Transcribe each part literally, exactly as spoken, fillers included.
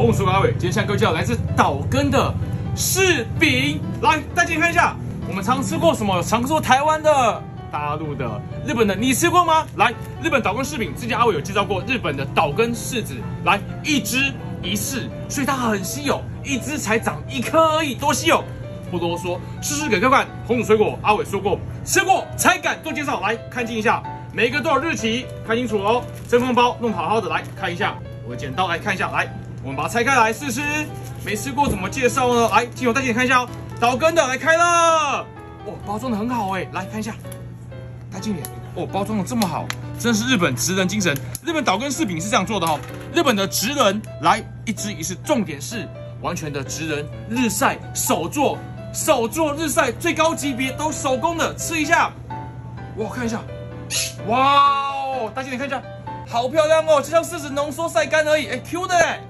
红薯阿伟，今天向各位介绍来自岛根的柿饼。来，大家看一下，我们常吃过什么？常吃过台湾的、大陆的、日本的，你吃过吗？来，日本岛根柿饼，之前阿伟有介绍过日本的岛根柿子，来一只一柿，所以它很稀有，一只才长一颗而已，多稀有！不多说，试试给各位看。红薯水果，阿伟说过，吃过才敢做介绍。来看清一下，每一个都有日期，看清楚哦。真空包弄好好的，来看一下。我剪刀来看一下，来，我们把它拆开来试试。没吃过怎么介绍呢？来，镜头带给你看一下哦。岛根的来开了，哇，包装的很好哎，来看一下，带近点。哦，包装的这么好，真是日本职人精神。日本岛根柿饼是这样做的哈、哦，日本的职人来一只一式，重点是完全的职人日晒手做。手做日晒最高级别都手工的，吃一下，哇，看一下，哇哦，大家你看一下，好漂亮哦，就像柿子浓缩晒干而已，哎 ，Q 的哎，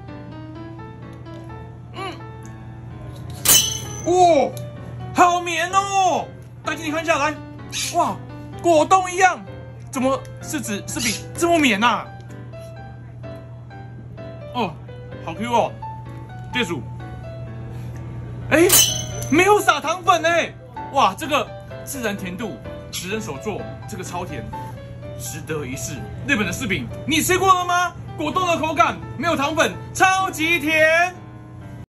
嗯，哇，好绵哦，大家你看一下来，哇，果冻一样，怎么柿子柿饼这么绵啊？哦，好 Q 哦，对数，哎。没有撒糖粉哎，哇，这个自然甜度，职人手做，这个超甜，值得一试。日本的柿饼，你吃过了吗？果冻的口感，没有糖粉，超级甜。